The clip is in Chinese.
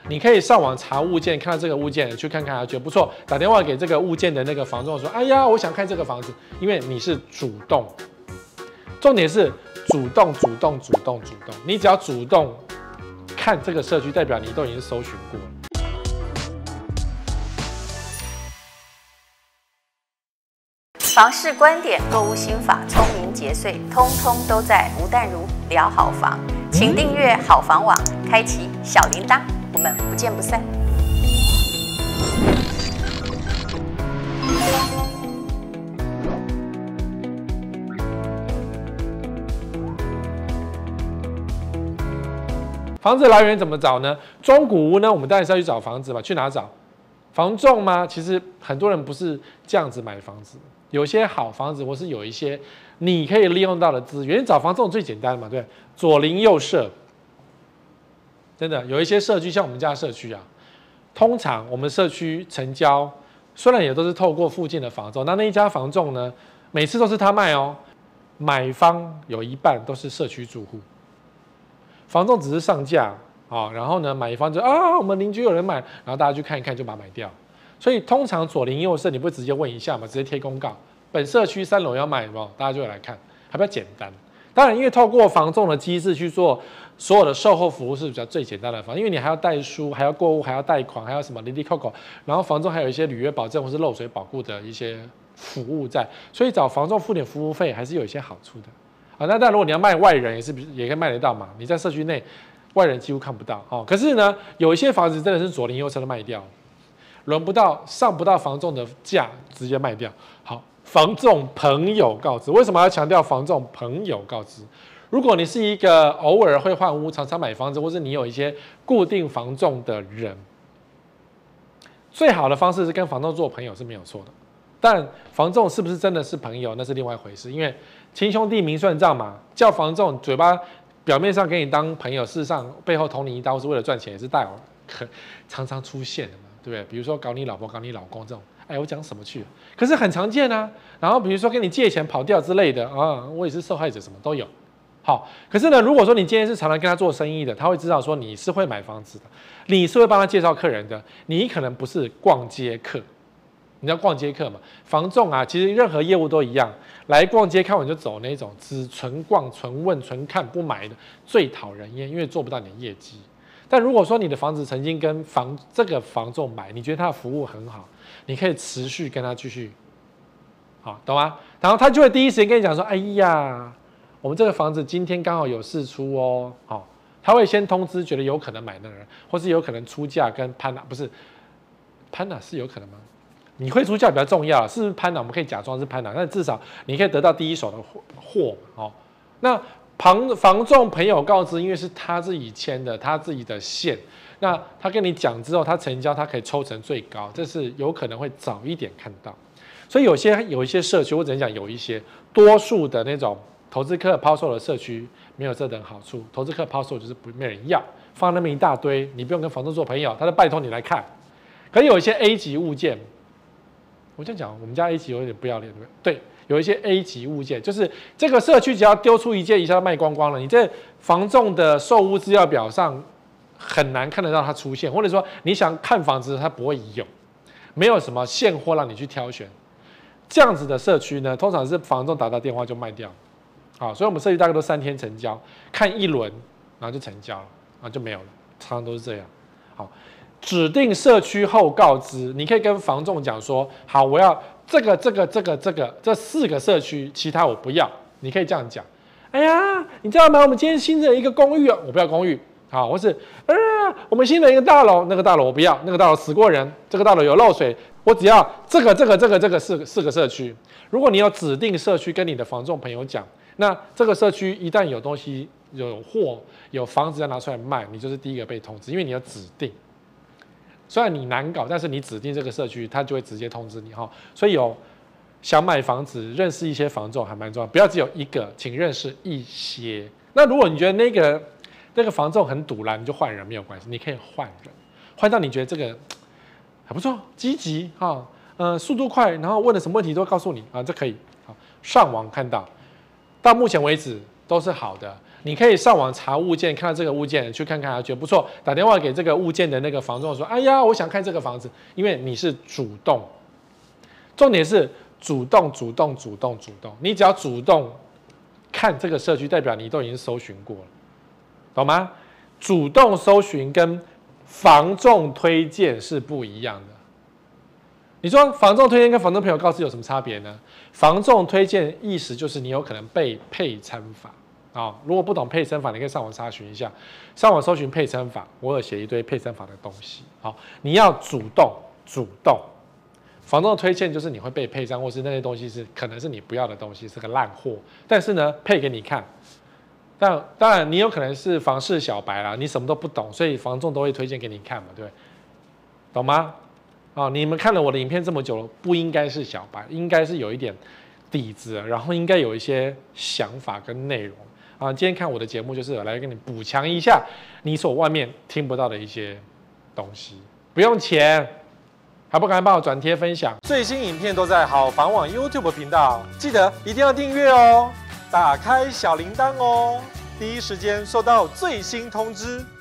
你可以上网查物件，看到这个物件，去看看，觉得不错，打电话给这个物件的那个房仲说，哎呀，我想看这个房子，因为你是主动，重点是主动，你只要主动看这个社区，代表你都已经搜寻过了。 房市观点、购物心法、聪明节税，通通都在吴淡如聊好房。请订阅好房网，开启小铃铛，我们不见不散。 房子来源怎么找呢？中古屋呢，我们当然是要去找房子嘛，去哪找？房仲吗？其实很多人不是这样子买房子。有些好房子，或是有一些你可以利用到的资源，找房仲最简单嘛，对，左邻右舍。真的有一些社区，像我们家的社区啊，通常我们社区成交，虽然也都是透过附近的房仲，那一家房仲呢，每次都是他卖哦，买方有一半都是社区住户，房仲只是上架啊，然后呢，买方就啊，我们邻居有人买，然后大家去看一看就把它买掉。所以通常左邻右舍，你不会直接问一下嘛，直接贴公告，本社区3楼要卖有没有？大家就会来看，还比较简单。当然，因为透过房仲的机制去做所有的售后服务是比较最简单的方，因为你还要代书，还要购物，还要贷款，还有什么零扣，然后房仲还有一些履约保证或是漏水保固的一些服务在，所以找房仲付点服务费还是有一些好处的。啊，那但如果你要卖外人，也可以卖得到嘛，你在社区内外人几乎看不到哦。可是呢，有一些房子真的是左邻右舍都卖掉。上不到房仲的价，直接卖掉。好，房仲朋友告知，为什么要强调房仲朋友告知？如果你是一个偶尔会换屋、常常买房子，或是你有一些固定房仲的人，最好的方式是跟房仲做朋友是没有错的。但房仲是不是真的是朋友，那是另外一回事。因为亲兄弟明算账嘛，叫房仲嘴巴表面上给你当朋友，事实上背后捅你一刀是为了赚钱，也是大有常常出现的嘛。对不对？比如说搞你老婆、搞你老公这种，哎，我讲什么去？可是很常见啊。然后比如说跟你借钱跑掉之类的啊，我也是受害者，什么都有。好，可是呢，如果说你今天是常常跟他做生意的，他会知道说你是会买房子的，你是会帮他介绍客人的，你可能不是逛街客。你知道逛街客嘛？房仲啊，其实任何业务都一样，来逛街看完就走那种只纯逛、纯问、纯看不买的，最讨人厌，因为做不到你的业绩。但如果说你的房子曾经跟这个房仲买，你觉得他的服务很好，你可以持续跟他继续，好，懂吗？然后他就会第一时间跟你讲说，哎呀，我们这个房子今天刚好有释出哦，好，他会先通知觉得有可能买的人，或是有可能出价跟潘娜，不是潘娜是有可能吗？你会出价比较重要，是不是潘娜？我们可以假装是潘娜，但至少你可以得到第一手的货，哦，那。房仲朋友告知，因为是他自己签的，他自己的线，那他跟你讲之后，他成交，他可以抽成最高，这是有可能会早一点看到。所以有一些社区，我只能讲有一些，多数的那种投资客抛售的社区没有这等好处，投资客抛售就是没人要，放那么一大堆，你不用跟房东做朋友，他就拜托你来看。可是有一些 A 级物件，我这样讲，我们家 A 级有点不要脸，对不对？对。有一些 A 级物件，就是这个社区只要丢出一件，一下就卖光光了。你在房仲的售屋资料表上很难看得到它出现，或者说你想看房子，它不会有，没有什么现货让你去挑选。这样子的社区呢，通常是房仲打到电话就卖掉。好，所以我们社区大概都3天成交，看一轮，然后就成交了，然后就没有了，常常都是这样。好，指定社区后告知，你可以跟房仲讲说，好，我要。这4个社区，其他我不要，你可以这样讲。哎呀，你知道吗？我们今天新的一个公寓，我不要公寓，好，或是我们新的一个大楼，那个大楼我不要，那个大楼死过人，这个大楼有漏水，我只要这个4个社区。如果你有指定社区跟你的房仲朋友讲，那这个社区一旦有东西、有货、有房子要拿出来卖，你就是第一个被通知，因为你要指定。虽然你难搞，但是你指定这个社区，他就会直接通知你哈。所以想买房子，认识一些房仲还蛮重要，不要只有一个，请认识一些。那如果你觉得那个房仲很堵拦，你就换人没有关系，你可以换人，换到你觉得这个还不错，积极哈，速度快，然后问了什么问题都会告诉你啊，这可以。好，上网看到目前为止都是好的。你可以上网查物件，看到这个物件去看看，觉得不错，打电话给这个物件的那个房仲说：“哎呀，我想看这个房子。”因为你是主动，重点是主动。你只要主动看这个社区，代表你都已经搜寻过了，懂吗？主动搜寻跟房仲推荐是不一样的。你说房仲推荐跟房仲朋友告知有什么差别呢？房仲推荐意思就是你有可能背配称法啊、如果不懂配称法，你可以上网查询一下，上网搜寻配称法，我有写一堆配称法的东西。好，你要主动。房仲推荐就是你会被配称，或是那些东西是可能是你不要的东西，是个烂货，但是呢配给你看。当然你有可能是房市小白啦，你什么都不懂，所以房仲都会推荐给你看嘛，对不对？懂吗？你们看了我的影片这么久了，不应该是小白，应该是有一点底子，然后应该有一些想法跟内容啊。今天看我的节目就是来跟你补强一下你所外面听不到的一些东西，不用钱，还不赶快帮我转贴分享。最新影片都在好房网 YouTube 频道，记得一定要订阅哦，打开小铃铛哦，第一时间收到最新通知。